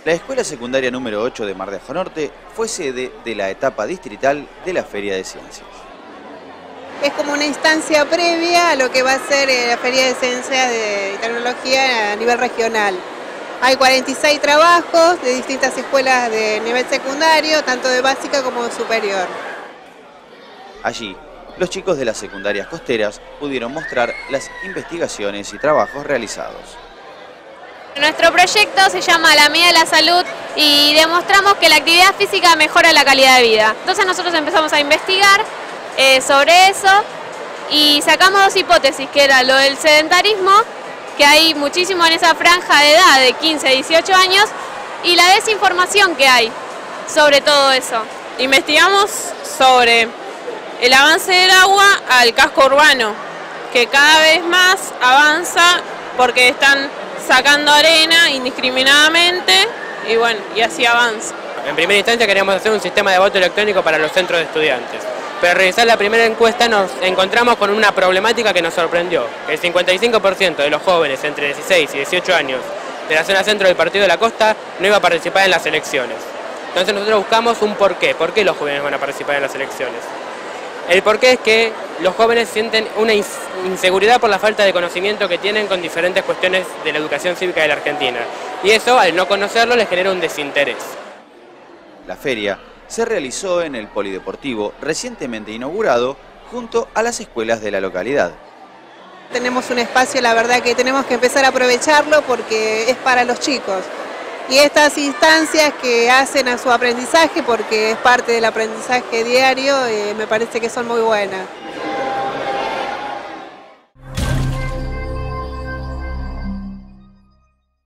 La escuela secundaria número 8 de Mar de Ajó Norte fue sede de la etapa distrital de la Feria de Ciencias. Es como una instancia previa a lo que va a ser la Feria de Ciencias y Tecnología a nivel regional. Hay 46 trabajos de distintas escuelas de nivel secundario, tanto de básica como de superior. Allí, los chicos de las secundarias costeras pudieron mostrar las investigaciones y trabajos realizados. Nuestro proyecto se llama La Medida de la Salud y demostramos que la actividad física mejora la calidad de vida. Entonces nosotros empezamos a investigar sobre eso y sacamos dos hipótesis, que era lo del sedentarismo, que hay muchísimo en esa franja de edad de 15 a 18 años, y la desinformación que hay sobre todo eso. Investigamos sobre el avance del agua al casco urbano, que cada vez más avanza porque están sacando arena indiscriminadamente y bueno, y así avanza. En primera instancia queríamos hacer un sistema de voto electrónico para los centros de estudiantes. Pero al realizar la primera encuesta nos encontramos con una problemática que nos sorprendió. El 55% de los jóvenes entre 16 y 18 años de la zona centro del Partido de la Costa no iba a participar en las elecciones. Entonces nosotros buscamos un porqué. ¿Por qué los jóvenes van a participar en las elecciones? El porqué es que los jóvenes sienten una inseguridad por la falta de conocimiento que tienen con diferentes cuestiones de la educación cívica de la Argentina. Y eso, al no conocerlo, les genera un desinterés. La feria se realizó en el polideportivo recientemente inaugurado junto a las escuelas de la localidad. Tenemos un espacio, la verdad que tenemos que empezar a aprovecharlo porque es para los chicos. Y estas instancias que hacen a su aprendizaje, porque es parte del aprendizaje diario, me parece que son muy buenas.